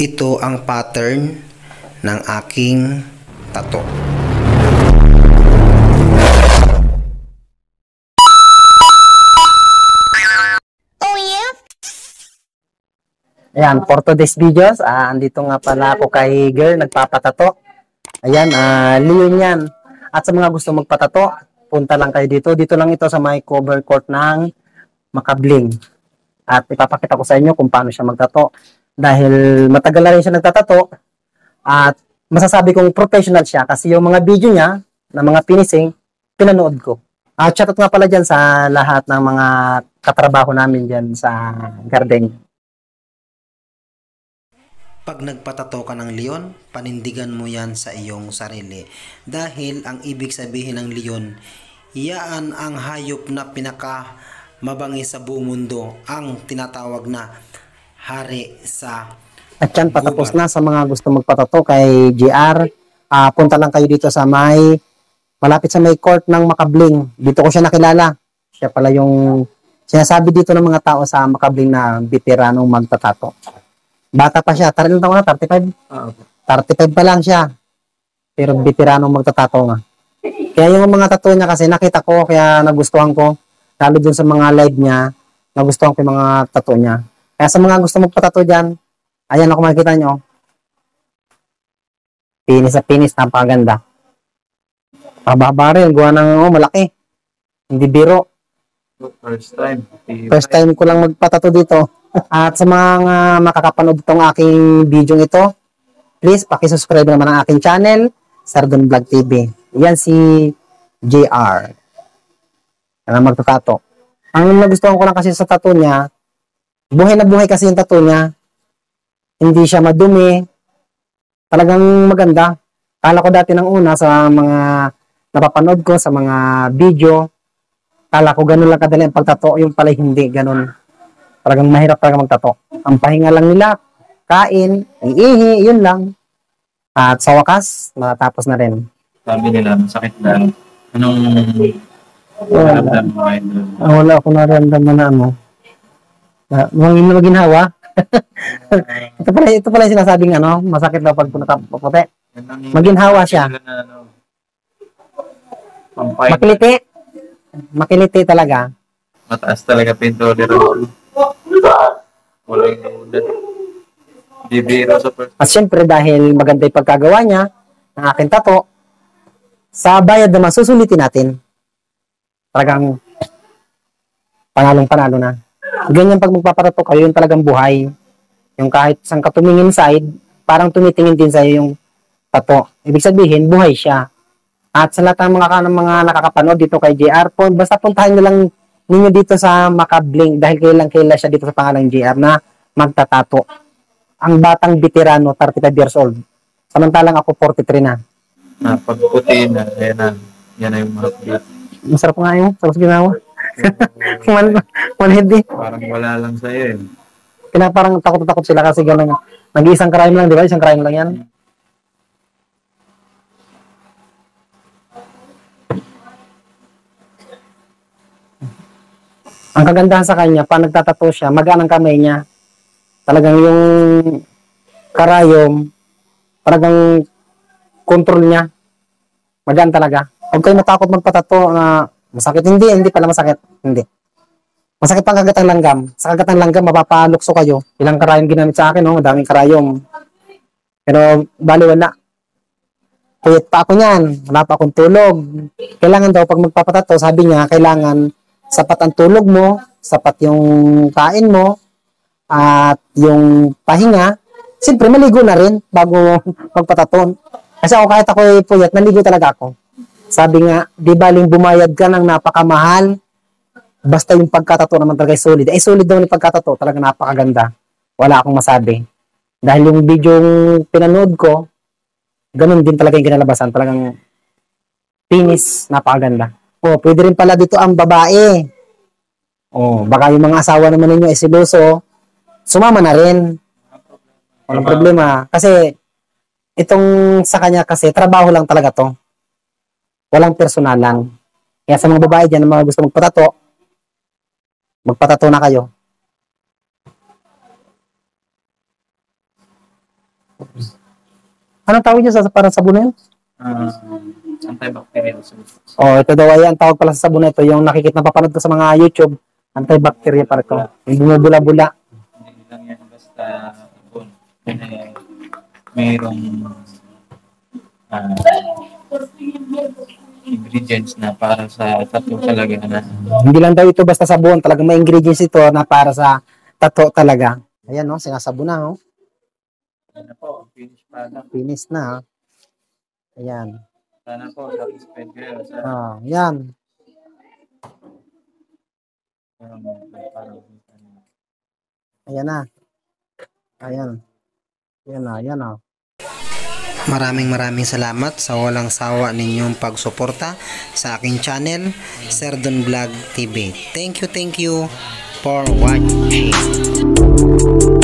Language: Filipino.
Ito ang pattern ng aking tattoo. Ayan, for today's videos, andito nga pala ako kay girl, nagpapatato. Ayan, Leon yan. At sa mga gusto magpatato, punta lang kayo dito. Dito lang ito sa may cover court ng Makabling. At ipapakita ko sa inyo kung paano siya magtato. Dahil matagal na rin siya nagtatato. At masasabi kong professional siya kasi yung mga video niya, na mga finishing, pinanood ko. At shoutout nga pala dyan sa lahat ng mga katrabaho namin dyan sa garden. Pag nagpatato ka ng leon, panindigan mo yan sa iyong sarili. Dahil ang ibig sabihin ng leon, yan ang hayop na pinaka mabangis sa buong mundo. Ang tinatawag na hari sa At yan, patapos na sa mga gusto magpatato kay GR. Punta lang kayo dito sa malapit sa may court ng Makabling. Dito ko siya nakilala. Siya pala yung sinasabi dito ng mga tao sa Makabling na veteranong magtatato. Bata pa siya. Ilang taon na? 35? 35 pa lang siya. Pero veteranong magtatato nga. Kaya yung mga tattoo niya kasi nakita ko, kaya nagustuhan ko. Lalo dun sa mga live niya, nagustuhan ko yung mga tattoo niya. Kaya sa mga gusto magpatato dyan, ayan ako makikita nyo. Pinis na pinis, napakaganda. Pababa rin, gawa ng malaki. Hindi biro. First time ko lang magpatato dito. At sa mga makakapanood itong aking video ito, please pakisubscribe naman ang aking channel, Sardon Vlog TV. Yan si JR. Na magtatato. Ang nagustuhan ko lang kasi sa tattoo niya, buhay na buhay kasi yung tattoo niya. Hindi siya madumi. Talagang maganda. Kala ko dati ng una sa mga napapanood ko, sa mga video, kala ko ganun lang kadali ang pagtato, yung pala hindi ganun. Talagang mahirap talaga magtato. Ang pahinga lang nila, kain, iihi, yun lang. At sa wakas, matatapos na rin. Sabi nila, masakit na. Anong naramdaman mo ngayon doon? Wala akong naramdaman na ano. Maginhawa. ito pala yung sinasabing ano, masakit daw pag puti. Maginhawa siya. Makiliti. Makiliti talaga. Mataas talaga pinto nila. Walang ulan. Bibiro sa first. At syempre dahil maganda yung pagkagawa niya ng aking tato, sa bayad naman susulitin natin. Talagang panalong-panalo na. Ganyan pag magpaparato kayo, yung talagang buhay. Yung kahit saan ka tumingin side, parang tumitingin din sa'yo yung tato. Ibig sabihin, buhay siya. At sa lahat ng mga nakakapanood dito kay JR, basta puntahan nyo lang ninyo dito sa Makabling dahil kailang-kaila siya dito sa pangalang JR na magtatato. Ang batang veterano, 35 years old. Samantalang ako 43 na. Pagputi na, yan na yung mga plate. Masarap nga yun. Tapos ginawa. Manhid eh. Parang wala lang sa'yo eh. Kaya parang takot-takot sila kasi gano'n. Nag-iisang crime lang, di ba? Isang crime lang yan. Ang kagandahan sa kanya, pa nagtatato siya, magaan ang kamay niya. Talagang yung karayom, talagang control niya. Magaan talaga. Huwag kayo matakot magpatato na masakit. Hindi pala masakit. Hindi. Masakit pang kagat ng langgam. Sa kagat ng langgam, mapapalukso kayo. Ilang karayom ginamit sa akin, no? Madaming karayom. Pero, bali wala. Puyat pa ako niyan. Wala pa akong tulog. Kailangan daw, pag magpapatato, sabi niya, kailangan sapat ang tulog mo, sapat yung kain mo, at yung pahinga. Siyempre, maligo na rin bago magpatato. Kasi ako kahit ako puyat, naligo talaga ako. Sabi nga, di baling bumayad ka ng napakamahal, basta yung pagkatato naman talaga solid. Solid daw yung pagkatato, talaga napakaganda. Wala akong masabi. Dahil yung video yung pinanood ko, ganun din talaga yung kinalabasan. Talagang finish, napakaganda. Pwede rin pala dito ang babae. Baka yung mga asawa naman ninyo ay siloso, sumama na rin. Walang problema. Kasi, itong sa kanya kasi, trabaho lang talaga to. Walang personalan. Kaya sa mga babae dyan, mga gusto magpatato na kayo. Anong tawag niya sa para sabon na yun? Antibacterial soap. Oh, ito daw ay ang tawag pala sa sabon na ito, yung nakikita napapanood ko sa mga YouTube, antibacterial para ito. Yung bumubula-bula. Hindi lang yan basta sabon. Mayroong ingredients na para sa tattoo talaga na. Hindi lang daw ito basta sabon, talagang may ingredients ito na para sa tattoo talaga. Ayan no, sinasabon na no. Sana po, finish product. Finish na. Ayan. Sana po, satisfied kayo sa Yan. Ayan na. Ayan. Ayan na, ayan na. Maraming salamat sa walang sawa ninyong pagsuporta sa aking channel, Sir Don Vlog TV. Thank you for watching.